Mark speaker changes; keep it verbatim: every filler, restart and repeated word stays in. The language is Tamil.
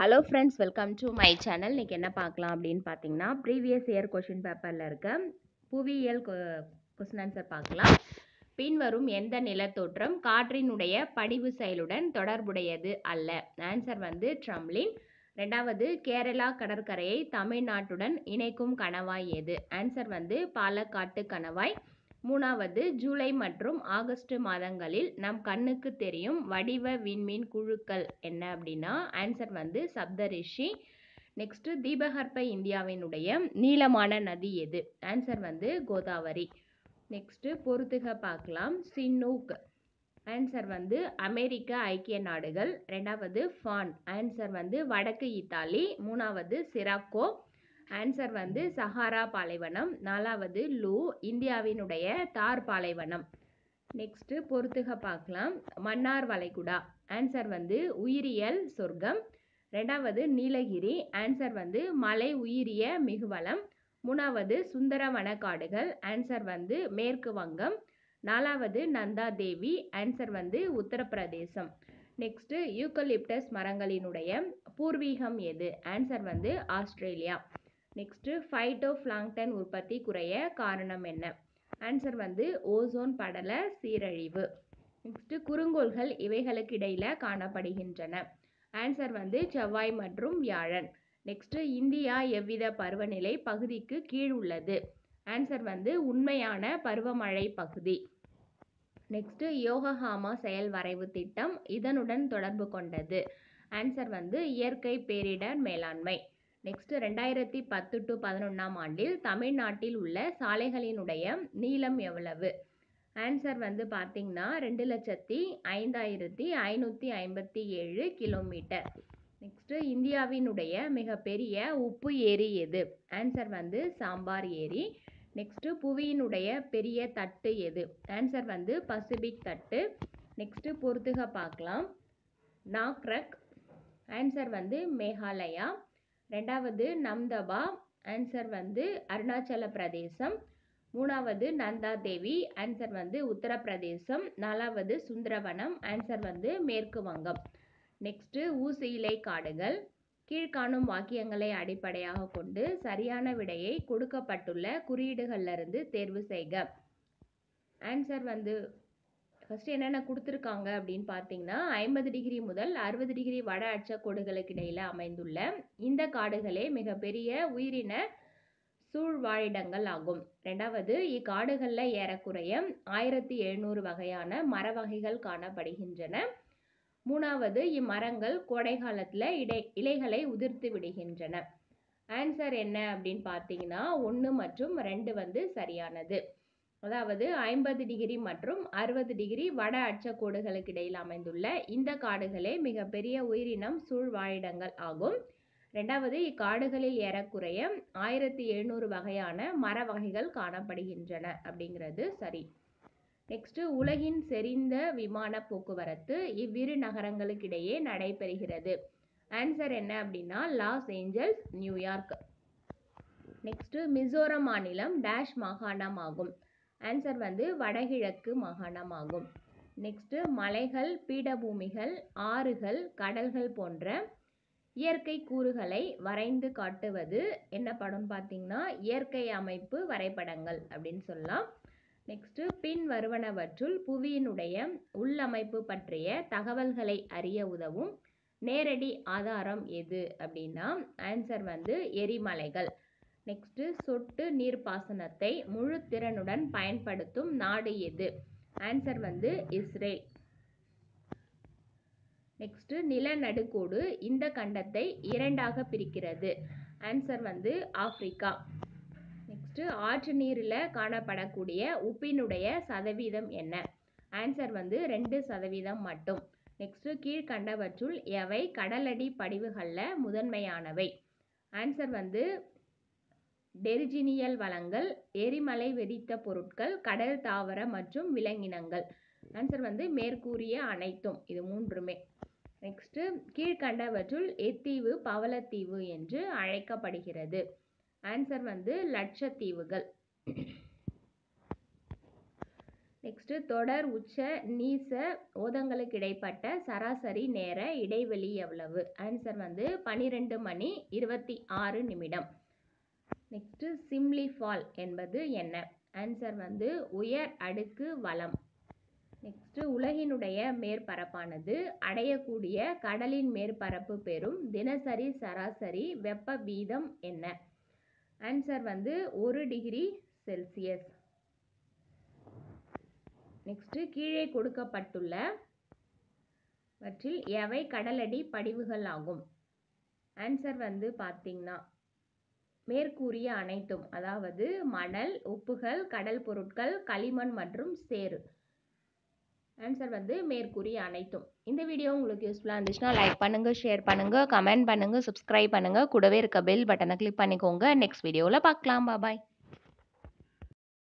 Speaker 1: Hello friends, welcome to my channel. இன்றைக்கி என்ன பார்க்கலாம் அப்படின்னு பார்த்தீங்கன்னா, ப்ரீவியஸ் இயர் கொஷின் பேப்பரில் இருக்க புவியியல் கொஸ்டின் ஆன்சர் பார்க்கலாம். பின்வரும் எந்த நிலத்தோற்றம் காற்றினுடைய படிவு செயலுடன் தொடர்புடையது அல்ல? ஆன்சர் வந்து ட்ரம்லின். ரெண்டாவது, கேரளா கடற்கரையை தமிழ்நாட்டுடன் இணைக்கும் கணவாய் எது? ஆன்சர் வந்து பாலக்காட்டு கணவாய். மூணாவது, ஜூலை மற்றும் ஆகஸ்ட் மாதங்களில் நம் கண்ணுக்கு தெரியும் வடிவ விண்மீன் குழுக்கள் என்ன அப்படின்னா ஆன்சர் வந்து சப்தரிஷி. நெக்ஸ்ட், தீபகற்ப இந்தியாவினுடைய நீளமான நதி எது? ஆன்சர் வந்து கோதாவரி. நெக்ஸ்ட், பொறுத்துக பார்க்கலாம். சின்னூக் ஆன்சர் வந்து அமெரிக்க ஐக்கிய நாடுகள். ரெண்டாவது, ஃபான் ஆன்சர் வந்து வடக்கு இத்தாலி. மூணாவது, சிராக்கோ ஆன்சர் வந்து சஹாரா பாலைவனம். நாலாவது, லூ இந்தியாவினுடைய தார் பாலைவனம். நெக்ஸ்ட், பொறுத்துக பார்க்கலாம். மன்னார் வளைகுடா ஆன்சர் வந்து உயிரியல் சொர்க்கம். ரெண்டாவது, நீலகிரி ஆன்சர் வந்து மலை உயிரிய மிகுவளம். மூணாவது, சுந்தரவன காடுகள் ஆன்சர் வந்து மேற்கு வங்கம். நாலாவது, நந்தா தேவி ஆன்சர் வந்து உத்தரப்பிரதேசம். நெக்ஸ்ட், யூக்கலிப்டஸ் மரங்களினுடைய பூர்வீகம் எது? ஆன்சர் வந்து ஆஸ்திரேலியா. நெக்ஸ்ட், ஃபைட்டோ பிளாங்டன் உற்பத்தி குறைய காரணம் என்ன? ஆன்சர் வந்து ஓசோன் படல சீரழிவு. நெக்ஸ்ட், குறுங்கோள்கள் இவைகளுக்கு இடையில காணப்படுகின்றன. ஆன்சர் வந்து செவ்வாய் மற்றும் வியாழன். நெக்ஸ்ட், இந்தியா எவ்வித பருவநிலை பகுதிக்கு கீழ் உள்ளது? ஆன்சர் வந்து உண்மையான பருவமழை பகுதி. நெக்ஸ்ட், யோகஹாமா செயல் வரைவு திட்டம் இதனுடன் தொடர்பு கொண்டது? ஆன்சர் வந்து இயற்கை பேரிடர் மேலாண்மை. நெக்ஸ்ட், ரெண்டாயிரத்தி பத்து டு பதினொன்றாம் ஆண்டில் தமிழ்நாட்டில் உள்ள சாலைகளினுடைய நீளம் எவ்வளவு? ஆன்சர் வந்து பார்த்தீங்கன்னா ரெண்டு லட்சத்தி ஐந்தாயிரத்தி ஐநூற்றி ஐம்பத்தி ஏழு கிலோமீட்டர். நெக்ஸ்ட், இந்தியாவினுடைய மிகப்பெரிய உப்பு ஏரி எது? ஆன்சர் வந்து சாம்பார் ஏரி. நெக்ஸ்ட், புவியினுடைய பெரிய தட்டு எது? ஆன்சர் வந்து பசிபிக் தட்டு. நெக்ஸ்ட், பொறுத்துக பார்க்கலாம். நாக்ரக் ஆன்சர் வந்து மேகாலயா. ரெண்டாவது, நம்தபா ஆன்சர் வந்து அருணாச்சல பிரதேசம். மூணாவது, நந்தா தேவி ஆன்சர் வந்து உத்தரப்பிரதேசம். நாலாவது, சுந்தரவனம் ஆன்சர் வந்து மேற்கு வங்கம். நெக்ஸ்ட், ஊசி இலை காடுகள். கீழ்காணும் வாக்கியங்களை அடிப்படையாக கொண்டு சரியான விடையை கொடுக்கப்பட்டுள்ள குறியீடுகளிலிருந்து தேர்வு செய்க. ஆன்சர் வந்து ஃபர்ஸ்ட் என்னென்ன கொடுத்துருக்காங்க அப்படின்னு பார்த்தீங்கன்னா, ஐம்பது டிகிரி முதல் அறுபது டிகிரி வட அச்சக்கோடுகளுக்கு இடையில அமைந்துள்ள இந்த காடுகளே மிகப்பெரிய உயிரின சூழ்வாழிடங்கள் ஆகும். ரெண்டாவது, இக்காடுகளில் ஏறக்குறைய ஆயிரத்தி எழுநூறு வகையான மர வகைகள் காணப்படுகின்றன. மூணாவது, இம்மரங்கள் கோடை காலத்தில் இடை இலைகளை உதிர்த்து விடுகின்றன. ஆன்சர் என்ன அப்படின்னு பார்த்தீங்கன்னா ஒன்று மற்றும் ரெண்டு வந்து சரியானது. அதாவது ஐம்பது டிகிரி மற்றும் அறுபது டிகிரி வட அச்சக்கோடுகளுக்கு இடையில் அமைந்துள்ள இந்த காடுகளே மிகப்பெரிய உயிரினம் சூழ்வாழிடங்கள் ஆகும். ரெண்டாவது, இக்காடுகளில் ஏறக்குறைய ஆயிரத்தி எழுநூறு வகையான மர வகைகள் காணப்படுகின்றன அப்படிங்கிறது சரி. நெக்ஸ்ட், உலகின் செறிந்த விமான போக்குவரத்து இவ்விரு நகரங்களுக்கு இடையே நடைபெறுகிறது. ஆன்சர் என்ன அப்படின்னா Los Angeles, New York. Next, Mizoram மாநிலம் டேஷ் மாகாணம் ஆகும். ஆன்சர் வந்து வடகிழக்கு மாகாணம் ஆகும். நெக்ஸ்ட், மலைகள், பீடபூமிகள், ஆறுகள், கடல்கள் போன்ற இயற்கை கூறுகளை வரைந்து காட்டுவது என்ன படம் பார்த்தீங்கன்னா இயற்கை அமைப்பு வரைபடங்கள் அப்படின்னு சொல்லலாம். நெக்ஸ்ட், பின் வருவனவற்றுள் புவியினுடைய உள்ளமைப்பு பற்றிய தகவல்களை அறிய உதவும் நேரடி ஆதாரம் எது அப்படின்னா ஆன்சர் வந்து எரிமலைகள். நெக்ஸ்ட், சொட்டு நீர்ப்பாசனத்தை முழு திறனுடன் பயன்படுத்தும் நாடு எது? ஆன்சர் வந்து இஸ்ரேல். நெக்ஸ்ட், நிலநடுக்கோடு இந்த கண்டத்தை இரண்டாக பிரிக்கிறது. ஆன்சர் வந்து ஆப்பிரிக்கா. நெக்ஸ்ட், ஆற்று நீரில் காணப்படக்கூடிய உப்பினுடைய சதவீதம் என்ன? ஆன்சர் வந்து ரெண்டு சதவீதம் மட்டும். நெக்ஸ்ட், கீழ்கண்டவற்றுள் எவை கடலடி படிவுகளில் முதன்மையானவை? ஆன்சர் வந்து டெரிஜினியல் வளங்கள், எரிமலை வெடித்த பொருட்கள், கடல் தாவர மற்றும் விலங்கினங்கள். ஆன்சர் வந்து மேற்கூறிய அனைத்தும், இது மூன்றுமே. நெக்ஸ்ட், கீழ்கண்டவற்றுள் எத்தீவு பவளத்தீவு என்று அழைக்கப்படுகிறது? ஆன்சர் வந்து லட்சத்தீவுகள். நெக்ஸ்ட்டு தொடர் உச்ச நீச ஓதங்களுக்கு இடைப்பட்ட சராசரி நேர இடைவெளி எவ்வளவு? ஆன்சர் வந்து பன்னிரெண்டு மணி இருபத்தி ஆறு நிமிடம். நெக்ஸ்ட்டு சிம்லிஃபால் என்பது என்ன? ஆன்சர் வந்து உயர் அடுக்கு வளம். நெக்ஸ்ட்டு உலகினுடைய மேற்பரப்பானது அடையக்கூடிய கடலின் மேற்பரப்பு பெறும் தினசரி சராசரி வெப்ப வீதம் என்ன? ஆன்சர் வந்து ஒரு டிகிரி செல்சியஸ். நெக்ஸ்ட்டு கீழே கொடுக்கப்பட்டுள்ள வற்றில் எவை கடலடி படிவுகள் ஆகும்? ஆன்சர் வந்து பார்த்தீங்கன்னா மேற்கூறிய அனைத்தும், அதாவது மணல், உப்புகள், கடல் பொருட்கள், களிமண் மற்றும் சேறு. ஆன்சர் வந்து மேற்கூறிய அனைத்தும். இந்த வீடியோ உங்களுக்கு யூஸ்ஃபுல்லாக இருந்துச்சுன்னா லைக் பண்ணுங்கள், ஷேர் பண்ணுங்கள், கமெண்ட் பண்ணுங்கள், சப்ஸ்கிரைப் பண்ணுங்கள், கூடவே இருக்க பெல் பட்டனை கிளிக் பண்ணிக்கோங்க. நெக்ஸ்ட் வீடியோவில் பார்க்கலாம். பாய்.